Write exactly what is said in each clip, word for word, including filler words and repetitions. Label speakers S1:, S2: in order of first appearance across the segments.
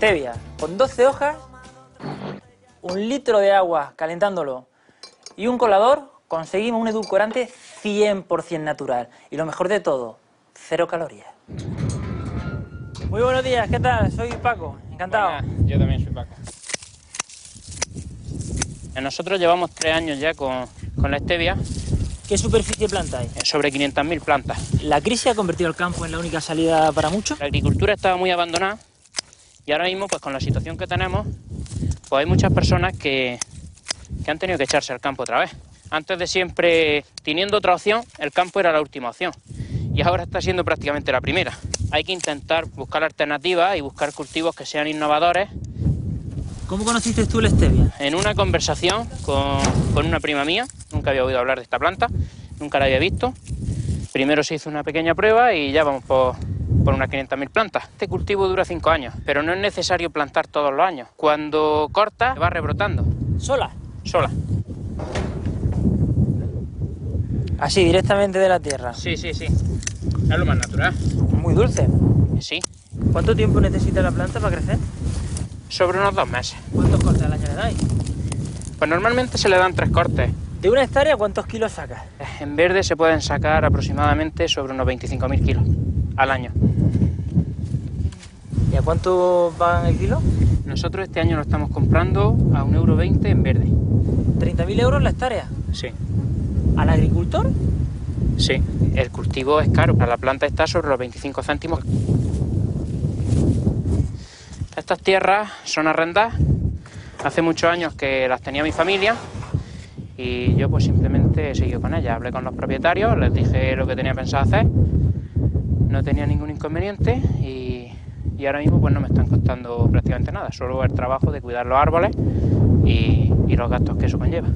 S1: stevia. Con doce hojas, un litro de agua calentándolo y un colador, conseguimos un edulcorante cien por cien natural. Y lo mejor de todo, cero calorías. Muy buenos días, ¿qué tal? Soy Paco, encantado.
S2: Buenas, yo también soy Paco. Nosotros llevamos tres años ya con, con la stevia.
S1: ¿Qué superficie plantáis?
S2: Sobre quinientas mil plantas.
S1: ¿La crisis ha convertido el campo en la única salida para muchos?
S2: La agricultura estaba muy abandonada y ahora mismo, pues con la situación que tenemos, pues hay muchas personas que, que han tenido que echarse al campo otra vez. Antes de siempre, teniendo otra opción, el campo era la última opción y ahora está siendo prácticamente la primera. Hay que intentar buscar alternativas y buscar cultivos que sean innovadores.
S1: ¿Cómo conociste tú la stevia?
S2: En una conversación con, con una prima mía, nunca había oído hablar de esta planta, nunca la había visto. Primero se hizo una pequeña prueba y ya vamos por, por unas quinientas mil plantas. Este cultivo dura cinco años, pero no es necesario plantar todos los años. Cuando corta, va rebrotando.
S1: ¿Sola?
S2: Sola.
S1: Así, directamente de la tierra.
S2: Sí, sí, sí. Es lo más natural.
S1: Muy dulce.
S2: Sí.
S1: ¿Cuánto tiempo necesita la planta para crecer?
S2: Sobre unos dos meses.
S1: ¿Cuántos cortes al año le dais?
S2: Pues normalmente se le dan tres cortes.
S1: ¿De una hectárea cuántos kilos sacas?
S2: En verde se pueden sacar aproximadamente sobre unos veinticinco mil kilos al año.
S1: ¿Y a cuánto van el kilo?
S2: Nosotros este año lo estamos comprando a un euro veinte en verde.
S1: ¿treinta mil euros la hectárea?
S2: Sí.
S1: ¿Al agricultor?
S2: Sí. El cultivo es caro. La planta está sobre los veinticinco céntimos. Estas tierras son arrendadas. Hace muchos años que las tenía mi familia y yo pues simplemente he seguido con ellas. Hablé con los propietarios, les dije lo que tenía pensado hacer. No tenía ningún inconveniente y, y ahora mismo pues no me están costando prácticamente nada. Solo el trabajo de cuidar los árboles y, y los gastos que eso conlleva.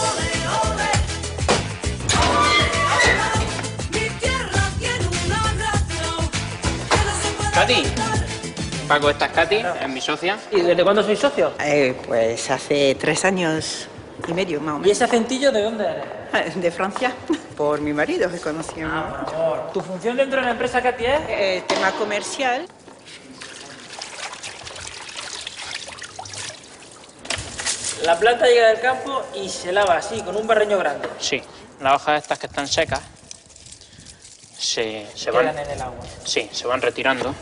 S2: Katy. Paco, esta es Katy, es mi socia.
S1: ¿Y desde cuándo sois socios?
S3: Eh, pues hace tres años y medio, más o
S1: ¿Y
S3: menos.
S1: ese acentillo de dónde eres?
S3: De Francia, por mi marido, que conocí.
S1: Ah, por amor. ¿Tu función dentro de la empresa, Katy, es?
S3: Eh, tema comercial.
S1: La planta llega del campo y se lava así, con un barreño grande.
S2: Sí, las hojas estas que están secas se, se van,
S1: Quedan en el agua.
S2: sí, se van retirando.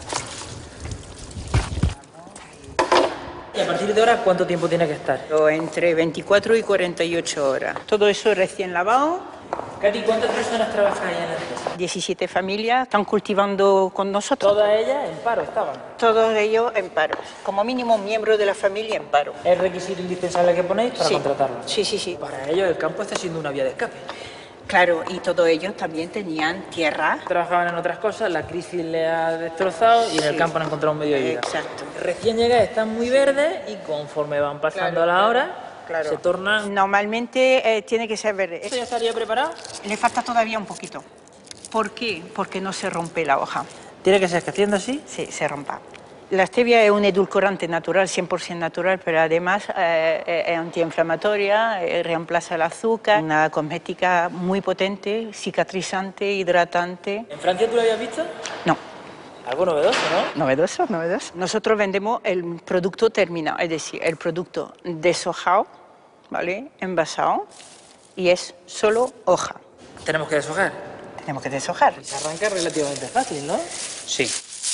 S1: ¿Y a partir de ahora cuánto tiempo tiene que estar?
S3: O entre veinticuatro y cuarenta y ocho horas. Todo eso recién lavado.
S1: Katy, ¿cuántas personas trabajáis en la empresa?
S3: diecisiete familias están cultivando con nosotros.
S1: Todas ellas en paro estaban.
S3: Todos ellos en paro. Como mínimo miembros de la familia en paro.
S1: ¿Es requisito indispensable que ponéis para
S3: Sí.
S1: contratarlos?
S3: Sí, sí, sí.
S1: Para ellos el campo está siendo una vía de escape.
S3: Claro, y todos ellos también tenían tierra.
S1: Trabajaban en otras cosas, la crisis le ha destrozado y en el
S3: Sí.
S1: campo han encontrado un medio de vida.
S3: Exacto.
S1: Recién llegadas están muy verdes y conforme van pasando
S3: Claro,
S1: las
S3: claro,
S1: horas,
S3: claro.
S1: se tornan...
S3: Normalmente eh, tiene que ser verde.
S1: ¿Esto ya estaría preparado?
S3: Le falta todavía un poquito. ¿Por qué? Porque no se rompe la hoja.
S1: Tiene que ser que haciendo así.
S3: Sí, se rompa. La stevia es un edulcorante natural, cien por cien natural, pero además eh, es antiinflamatoria, eh, reemplaza el azúcar, una cosmética muy potente, cicatrizante, hidratante.
S1: ¿En Francia tú lo habías visto?
S3: No.
S1: Algo novedoso, ¿no?
S3: Novedoso, novedoso. Nosotros vendemos el producto terminado, es decir, el producto deshojado, ¿vale? Envasado, y es solo hoja.
S1: Tenemos que deshojar.
S3: Tenemos que deshojar.
S1: Se arranca relativamente fácil, ¿no?
S2: Sí.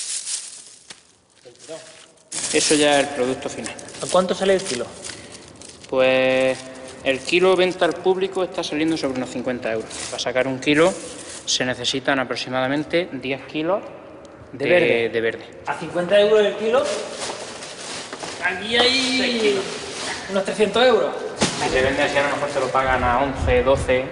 S2: Eso ya es el producto final.
S1: ¿A cuánto sale el kilo?
S2: Pues el kilo venta al público está saliendo sobre unos cincuenta euros. Para sacar un kilo se necesitan aproximadamente diez kilos de,
S1: De verde.
S2: de verde.
S1: A cincuenta euros el kilo, aquí hay unos trescientos euros.
S2: Si se vende así a lo mejor te lo pagan a once, doce.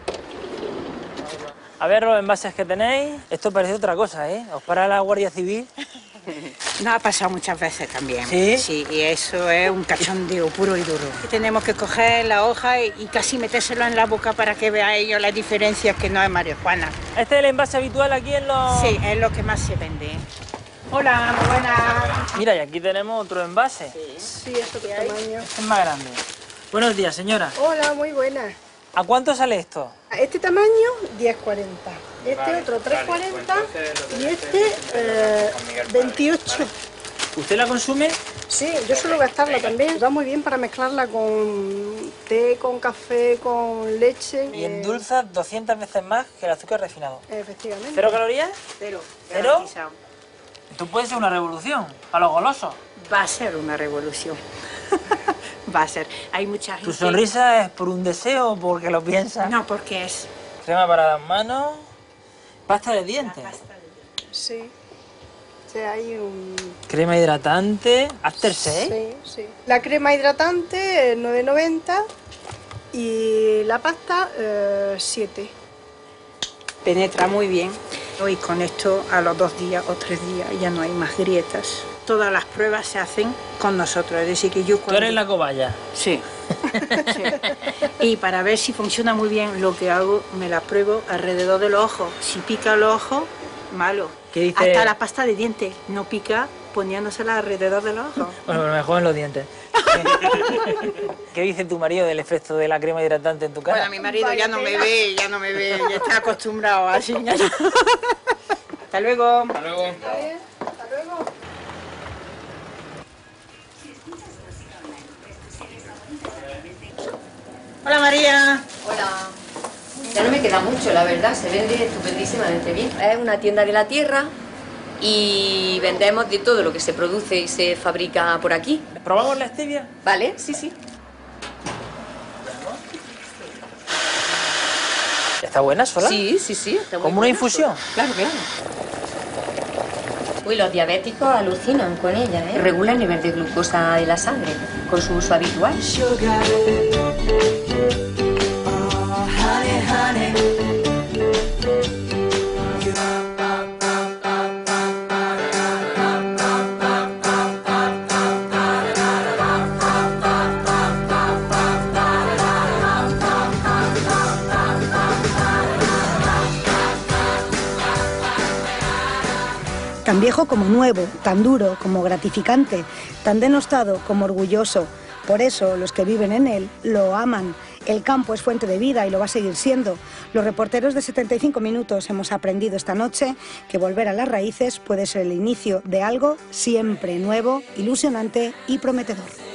S1: A ver los envases que tenéis. Esto parece otra cosa, ¿eh? Os para la Guardia Civil.
S3: Nos ha pasado muchas veces también.
S1: ¿Sí?
S3: Sí, y eso es un cachondeo puro y duro. Tenemos que coger la hoja y, y casi metérselo en la boca para que vean ellos la diferencia, que no es marihuana.
S1: Este es el envase habitual aquí en los...
S3: Sí, es lo que más se vende. Hola, muy buenas.
S1: Mira, y aquí tenemos otro envase.
S4: Sí, ¿esto qué tamaño?
S1: Este es más grande. Buenos días, señora.
S4: Hola, muy buena.
S1: ¿A cuánto sale esto?
S4: Este tamaño, diez cuarenta. Este
S2: Vale,
S4: otro, tres
S2: vale,
S4: cuarenta.
S2: pues entonces lo
S4: Y
S2: tendré
S4: este,
S2: que-
S4: eh,
S2: con Miguel Padre,
S4: veintiocho.
S1: ¿Usted la consume?
S4: Sí, yo suelo gastarla también. Va muy bien para mezclarla con té, con café, con leche.
S1: Y endulza doscientas veces más que el azúcar refinado.
S4: Efectivamente.
S1: ¿Cero calorías?
S3: Cero.
S1: ¿Cero?
S3: Garantizado.
S1: Esto puede ser una revolución para los golosos.
S3: Va a ser una revolución. Va a ser. Hay mucha gente...
S1: ¿Tu sonrisa es por un deseo o porque lo piensas?
S3: No, porque es...
S1: Crema para las manos, pasta de dientes,
S4: Sí. Sí, hay un...
S1: crema hidratante, aftershave.
S4: Sí, sí. La crema hidratante, nueve noventa y la pasta, eh, siete.
S3: Penetra muy bien. Y con esto a los dos días o tres días ya no hay más grietas. Todas las pruebas se hacen con nosotros, es decir que yo...
S1: Tú eres la cobaya.
S3: Sí. Sí. Y para ver si funciona muy bien lo que hago, me la pruebo alrededor de los ojos. Si pica los ojos, malo.
S1: ¿Qué dice?
S3: Hasta la pasta de dientes no pica poniéndosela alrededor de los ojos.
S1: Bueno, pero mejor en los dientes. ¿Qué dice tu marido del efecto de la crema hidratante en tu cara?
S3: Bueno, mi marido ya no me ve, ya no me ve, ya está acostumbrado así. Hasta luego.
S2: Hasta luego.
S4: Hasta luego.
S3: Hola María.
S5: Hola. Ya no me queda mucho, la verdad, se vende estupendísimamente bien. Es una tienda de la tierra y vendemos de todo lo que se produce y se fabrica por aquí.
S1: ¿Probamos la stevia?
S5: ¿Vale? Sí, sí.
S1: ¿Está buena sola?
S5: Sí, sí, sí. está muy
S1: ¿Como una
S5: buena.
S1: infusión?
S5: Claro, claro. Uy, los diabéticos alucinan con ella, ¿eh? Regula el nivel de glucosa de la sangre con su uso habitual.
S6: Tan viejo como nuevo, tan duro como gratificante, tan denostado como orgulloso. Por eso los que viven en él lo aman. El campo es fuente de vida y lo va a seguir siendo. Los reporteros de setenta y cinco minutos hemos aprendido esta noche que volver a las raíces puede ser el inicio de algo siempre nuevo, ilusionante y prometedor.